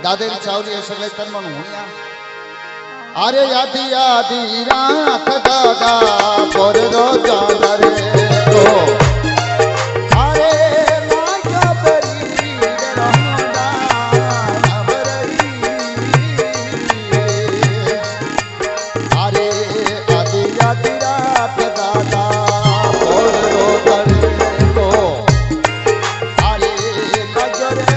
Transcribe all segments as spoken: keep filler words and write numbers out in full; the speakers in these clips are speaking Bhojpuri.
दादेर चावली सगळे तन मन हुनिया अरे यादी यादी राख दादा पर रो जादा रे तो अरे लाजा बरी रहमदा नबरई अरे यादी यादी राख दादा पर रो जादा रे तो अरे लाजा रे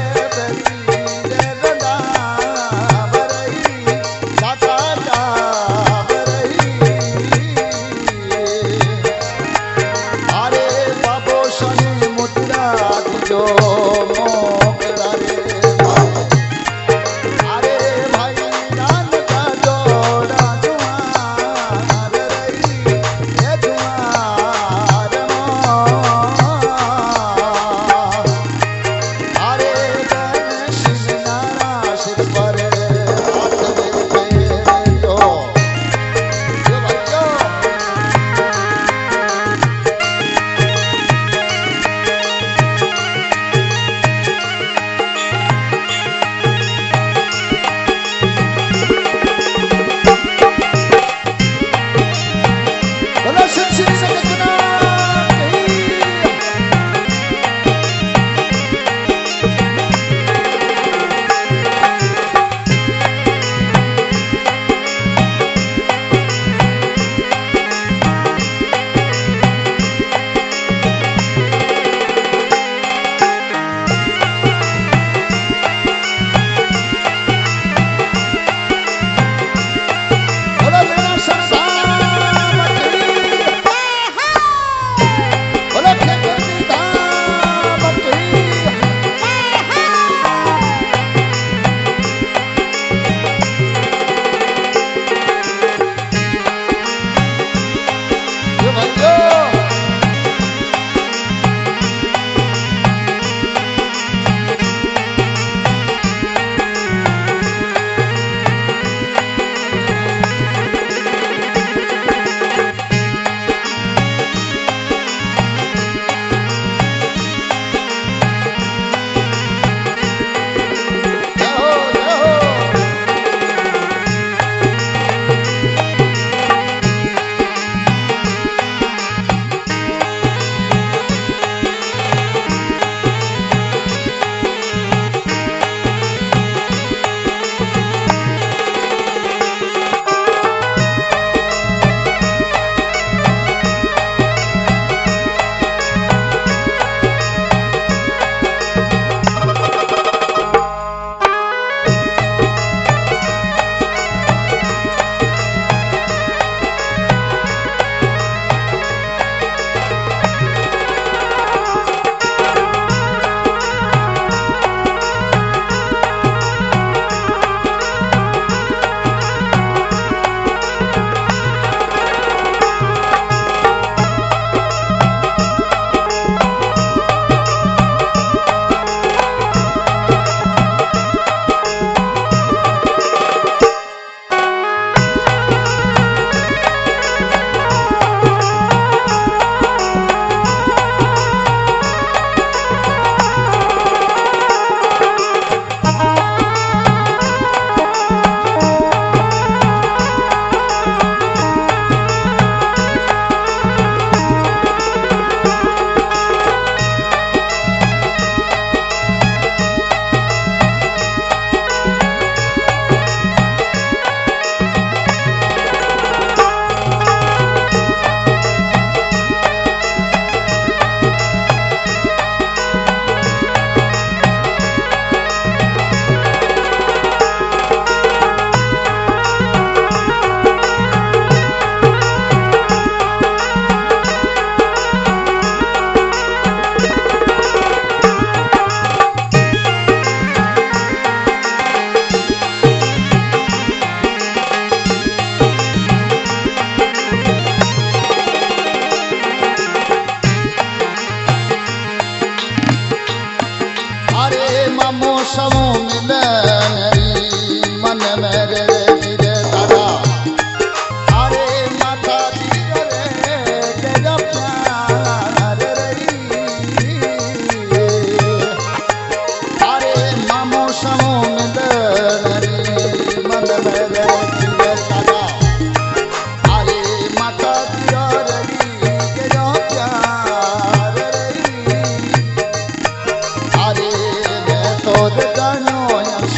अरे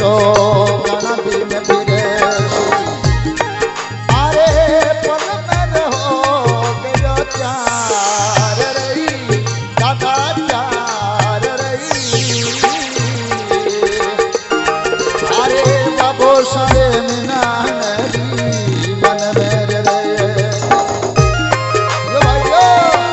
यशो घना दिन फिरे अरे पल में रहो गयो चार रही दादा चार रही अरे बाबो सारे मीना नदी मन मेरे रे यो भाइयो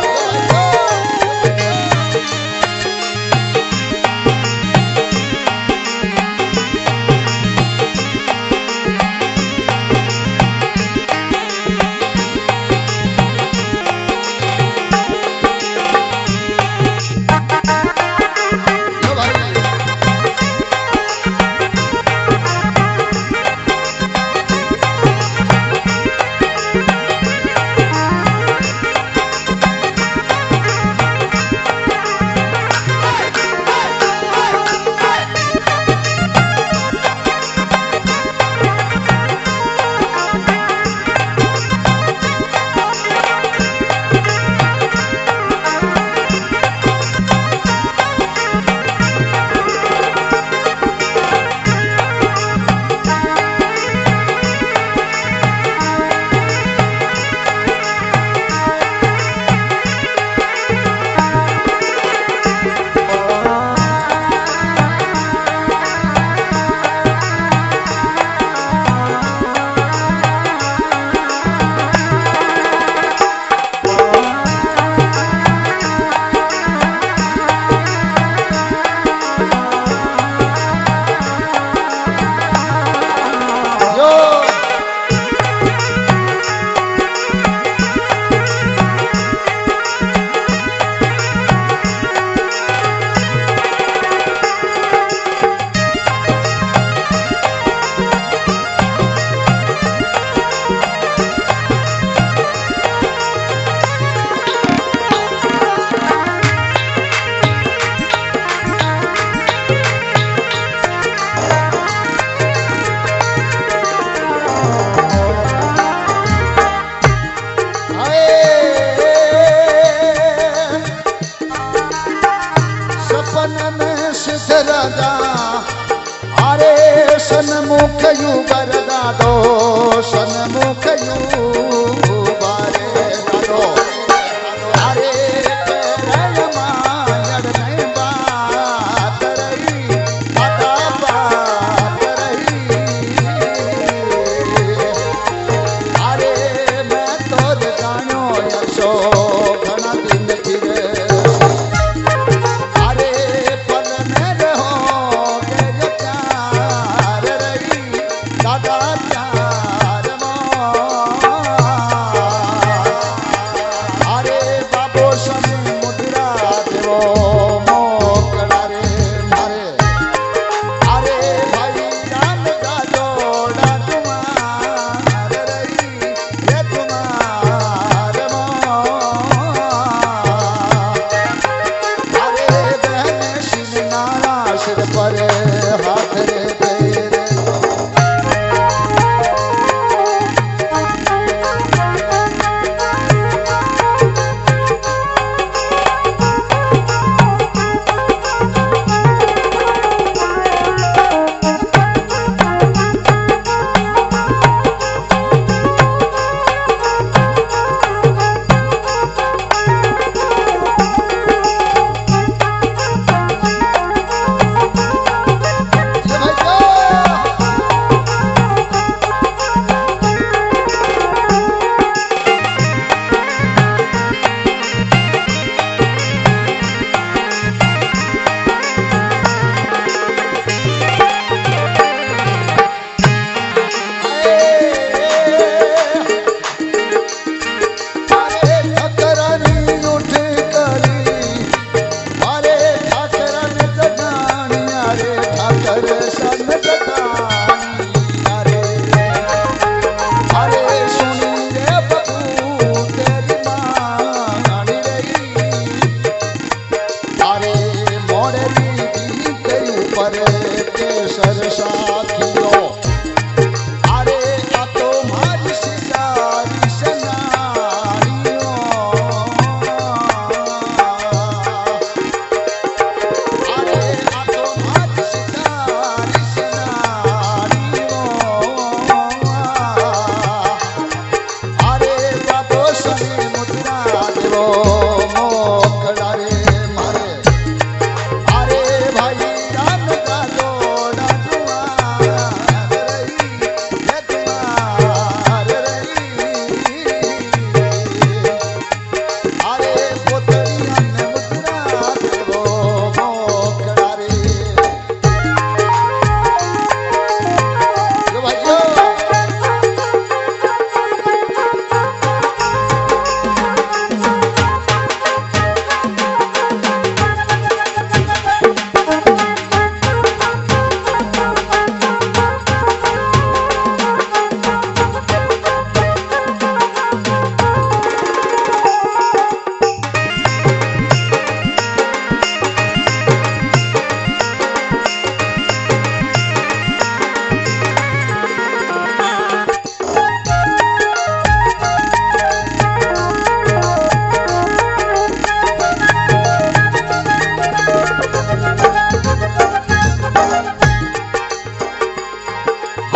राजा अरे सन्मुख यू बरदा दो सन्मुख यू बारे दादो अरे तेरे मायर नहीं बात रही बाता बात रही अरे मैं तो जानो यशो घना दिन फिरे दादा प्यार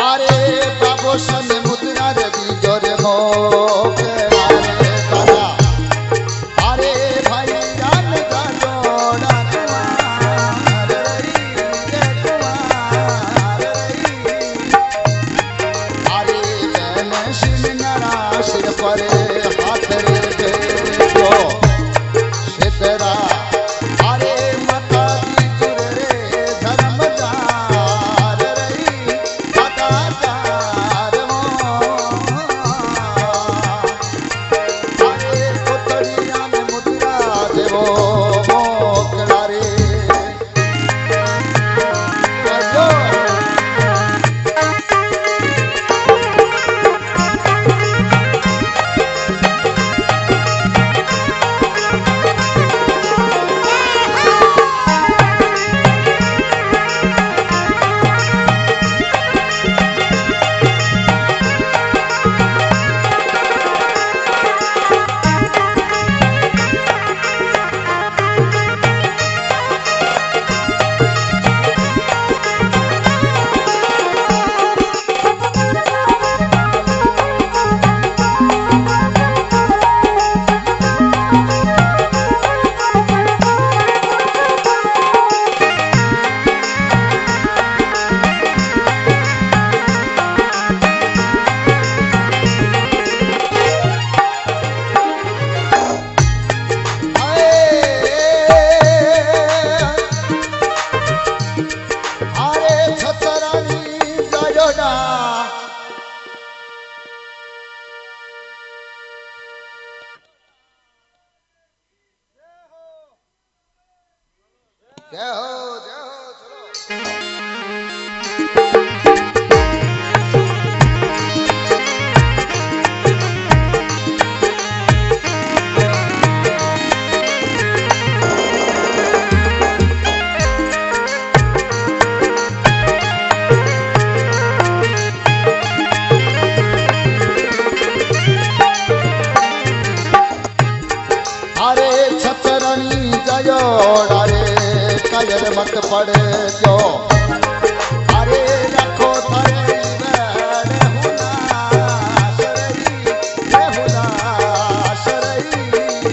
अरे बाबो सन मुद्रा रे बीजो रे मोकला रे दादा अरे भाई जान का जोड़ा कुमार रही रे कुमार रही अरे मैंने सिमनरा सिर पर हाथ रे दे जो सितरा अरे माता दी जुर रे धर्मदार रही दादादार मो अरे पुतड़िया में मुद्रा देवो मोकला रे जो जय हो जय हो चलो अरे छतरनी जयोड़ा रे कायर मत पड़े जो अरे रखो थारे बैर हुना शरई रे हुना शरई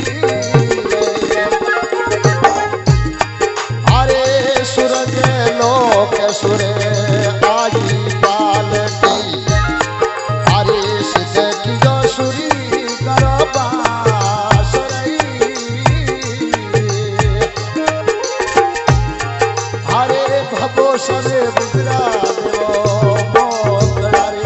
अरे सुर के लोक सुरे आई पाल की अरे सिद्ध की जो सुरी करबा भगो सरे बुजरा देवो मोकला रे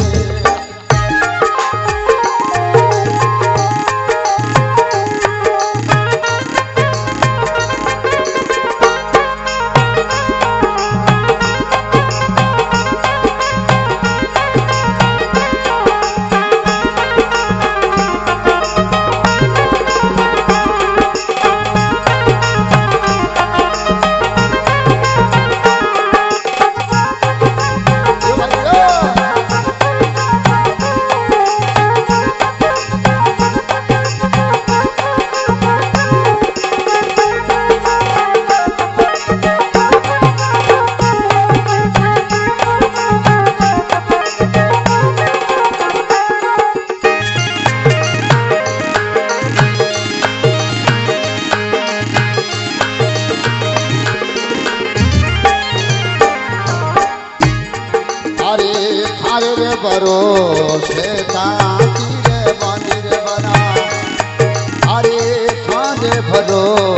भरोसे ताकी रे मंदिर बना अरे खाने भरो